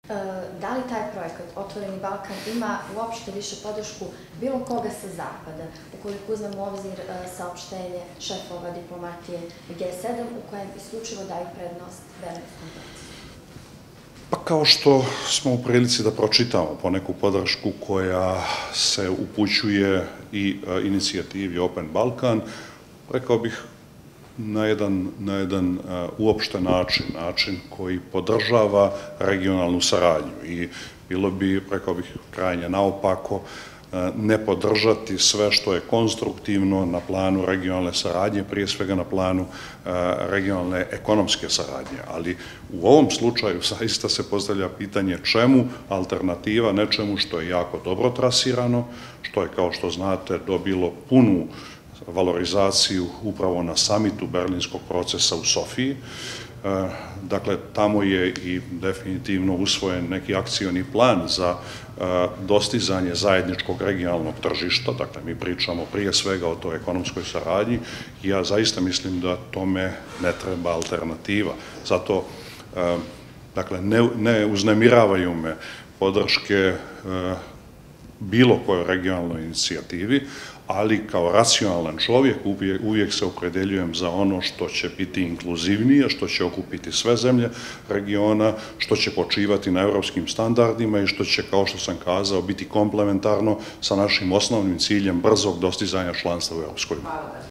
Da li taj projekat Otvoreni Balkan ima uopšte više podršku bilo koga sa zapada, ukoliko uzmemo u obzir saopštenje šefova diplomatije G7 u kojem isključivo daju prednost Berlinskom procesu? Pa kao što smo u prilici da pročitamo poneku podršku koja se upućuje i inicijativi Open Balkan, rekao bih na jedan uopšten način koji podržava regionalnu saradnju i bilo bi, rekao bih, krajnje naopako ne podržati sve što je konstruktivno na planu regionalne saradnje, prije svega na planu regionalne ekonomske saradnje. Ali u ovom slučaju zaista se postavlja pitanje čemu alternativa nečemu što je jako dobro trasirano, što je, kao što znate, dobilo punu valorizaciju upravo na samitu Berlinskog procesa u Sofiji. Dakle, tamo je i definitivno usvojen neki akcioni plan za dostizanje zajedničkog regionalnog tržišta, dakle mi pričamo prije svega o toj ekonomskoj saradnji i ja zaista mislim da tome ne treba alternativa. Zato, dakle, ne uznemiravaju me podrške bilo kojoj regionalnoj inicijativi, ali kao racionalan čovjek uvijek se opredeljujem za ono što će biti inkluzivnije, što će okupiti sve zemlje regiona, što će počivati na evropskim standardima i što će, kao što sam kazao, biti komplementarno sa našim osnovnim ciljem brzog dostizanja članstva u Evropskoj uniji.